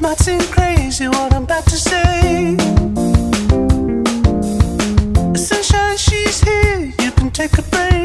might seem crazy what I'm about to say. Sunshine, she's here, you can take a break.